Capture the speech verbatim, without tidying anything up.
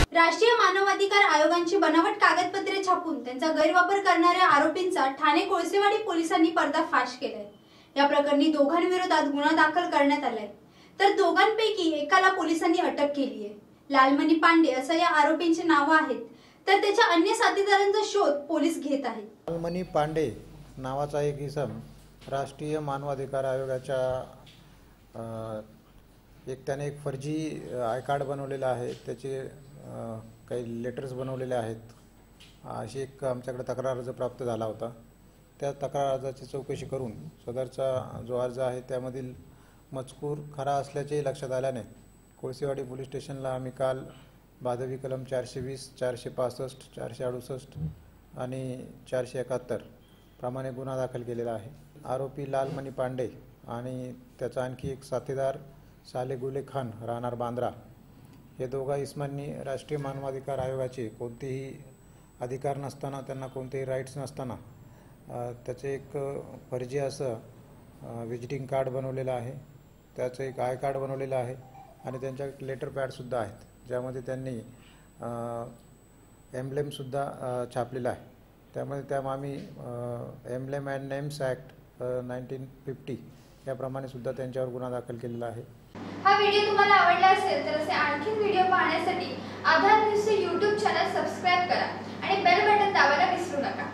राष्ट्रीय मानवाधिकार आयोगाची बनावट कागदपत्रे छापून त्यांचा गैरवापर करणाऱ्या आरोपींचा ठाणे कोळसेवाडी पोलिसांनी पर्दाफाश केलाय। या प्रकरणी दोघांविरोधात गुन्हा दाखल करण्यात आलाय, तर दोघांपैकी एकाला पोलिसांनी अटक केली आहे। लालमणी पांडे असं या आरोपींचे नाव आहेत, तर त्याच्या अन्य साथीदारांचा शोध पोलीस घेत आहेत। लालमणी पांडे नावाचा एक इसम राष्ट्रीय मानवाधिकार आयोगाच्या एक त्याने एक फर्जी आय कार्ड बनवलेला आहे, त्याचे काही लेटर्स बनवलेले आहेत अशी एक आमच्याकडे तक्रार अर्ज प्राप्त झाला होता। त्या तक्रार अर्जाची चौकशी करून सदरचा जो अर्ज आहे त्यामधील मजकूर खरा असल्याचे लक्षात आल्याने कोळसेवाडी पोलीस स्टेशनला आम्ही काल भादवी कलम चारशे वीस चारशे पासष्ट चारशे अडुसष्ट आणि चारशे एकाहत्तर प्रमाणे गुन्हा दाखल केलेला आहे। आरोपी लालमणी पांडे आणि त्याचा आणखी एक साथीदार साले गुले खान राहणार बांद्रा हे दोघा इसमांनी राष्ट्रीय मानवाधिकार आयोगाचे कोणतेही अधिकार नसताना, त्यांना कोणतेही राईट्स नसताना त्याचे एक फर्जी असं विजिटिंग कार्ड बनवलेलं आहे, त्याचं एक आय कार्ड बनवलेलं आहे आणि त्यांच्या लेटर पॅडसुद्धा आहेत, ज्यामध्ये त्यांनी एम्ब्लेमसुद्धा छापलेला आहे। त्यामध्ये त्या आम्ही emblem and names act nineteen fifty याप्रमाणे सुद्धा त्यांच्यावर गुन्हा दाखल केलेला आहे। हा व्हिडिओ तुम्हाला आवडला असेल तर असे आणखी व्हिडिओ पाहण्यासाठी आधार न्यूजचे यूट्यूब चॅनल सबस्क्राइब करा आणि बेल बटन दाबायला विसरू नका।